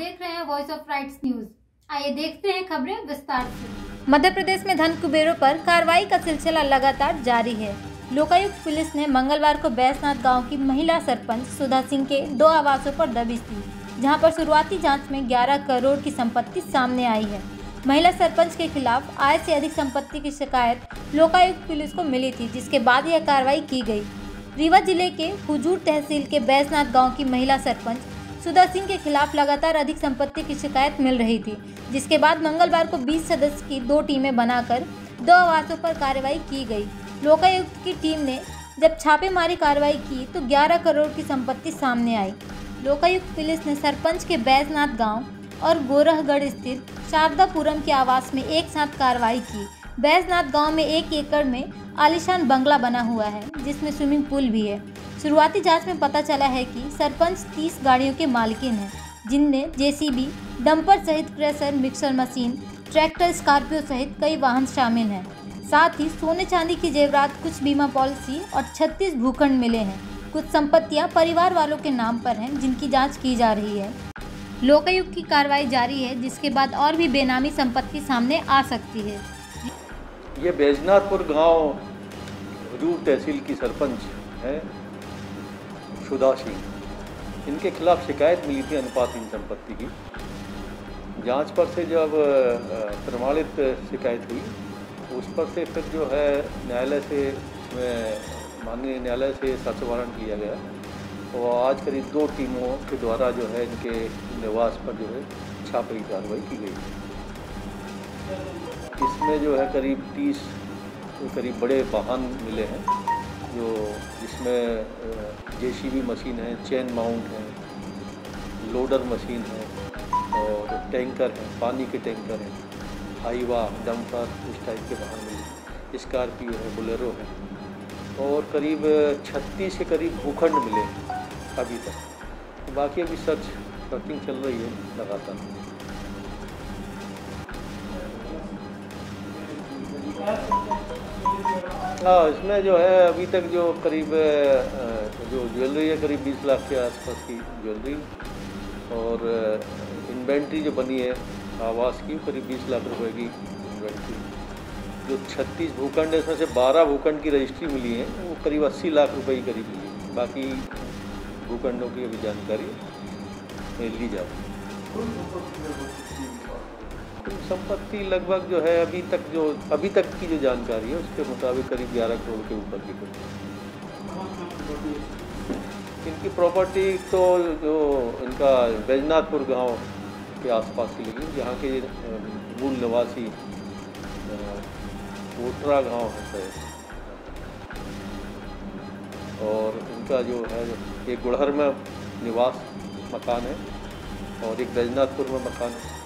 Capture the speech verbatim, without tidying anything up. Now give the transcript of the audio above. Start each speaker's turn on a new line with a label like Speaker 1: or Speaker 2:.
Speaker 1: देख रहे हैं वॉइस ऑफ राइट्स न्यूज। आइए देखते हैं खबरें विस्तार से। मध्य प्रदेश में धन कुबेरों पर कार्रवाई का सिलसिला लगातार जारी है। लोकायुक्त पुलिस ने मंगलवार को बैसनाथ गांव की महिला सरपंच सुधा सिंह के दो आवासों पर दबिश दी, जहां पर शुरुआती जांच में ग्यारह करोड़ की संपत्ति सामने आई है। महिला सरपंच के खिलाफ आय से अधिक संपत्ति की शिकायत लोकायुक्त पुलिस को मिली थी, जिसके बाद यह कार्रवाई की गई। रीवा जिले के हुजूर तहसील के बैसनाथ गांव की महिला सरपंच सुधा सिंह के खिलाफ लगातार अधिक संपत्ति की शिकायत मिल रही थी, जिसके बाद मंगलवार को बीस सदस्य की दो टीमें बनाकर दो आवासों पर कार्रवाई की गई। लोकायुक्त की टीम ने जब छापेमारी कार्रवाई की तो ग्यारह करोड़ की संपत्ति सामने आई। लोकायुक्त पुलिस ने सरपंच के बैसनाथ गांव और गोरहगढ़ स्थित शारदापुरम के आवास में एक साथ कार्रवाई की। बैसनाथ गांव में एक एकड़ में आलीशान बंगला बना हुआ है, जिसमें स्विमिंग पूल भी है। शुरुआती जांच में पता चला है कि सरपंच तीस गाड़ियों के मालिकिन हैं, जिनमें जेसीबी, डंपर सहित crusher, mixer machine, tractor, Scorpio सहित कई वाहन शामिल हैं। साथ ही सोने चांदी की जेवरात, कुछ बीमा पॉलिसी और छत्तीस भूखंड मिले हैं। कुछ संपत्तियां परिवार वालों के नाम पर हैं, जिनकी जांच की जा रही है। लोकायुक्त की कार्रवाई जारी है, जिसके बाद और भी बेनामी संपत्ति सामने आ सकती है।
Speaker 2: ये बैजनाथपुर गांव हुजूर तहसील की सरपंच है सुधा सिंह। इनके खिलाफ शिकायत मिली थी अनुपातहीन संपत्ति की। जांच पर से जब प्रमाणित शिकायत हुई, उस पर से फिर जो है न्यायालय से माननीय न्यायालय से सच वारंट किया गया और आज करीब दो टीमों के द्वारा जो है इनके निवास पर जो है छापे की कार्रवाई की गई। इसमें जो है करीब तीस करीब बड़े वाहन मिले हैं, जो जिसमें जेसीबी मशीन है, चेन माउंट है, लोडर मशीन है और टैंकर है, पानी के टैंकर हैं, हाईवा, डंपर, इस टाइप के वाहन मिले, स्कॉर्पियो है, बोलेरो है और करीब छत्तीस के करीब भूखंड मिले अभी तक। बाकी अभी सर्च सर्चिंग चल रही है लगातार। हाँ, इसमें जो है अभी तक जो करीब जो ज्वेलरी है करीब बीस लाख के आसपास की ज्वेलरी और इन्वेंट्री जो बनी है आवास की करीब बीस लाख रुपए की इन्वेंट्री। जो छत्तीस भूखंड है, इसमें से बारह भूखंड की रजिस्ट्री मिली है, वो करीब अस्सी लाख रुपए की करीब मिली। बाकी भूखंडों की अभी जानकारी ली जा रही है। संपत्ति लगभग जो है अभी तक जो अभी तक की जो जानकारी है उसके मुताबिक करीब ग्यारह करोड़ के ऊपर की कुछ। इनकी प्रॉपर्टी तो जो इनका बैजनाथपुर गांव के आसपास की लगी, जहाँ के मूल निवासी कोटरा गांव है और इनका जो है एक गुड़हर में निवास मकान है और एक बैजनाथपुर में मकान है।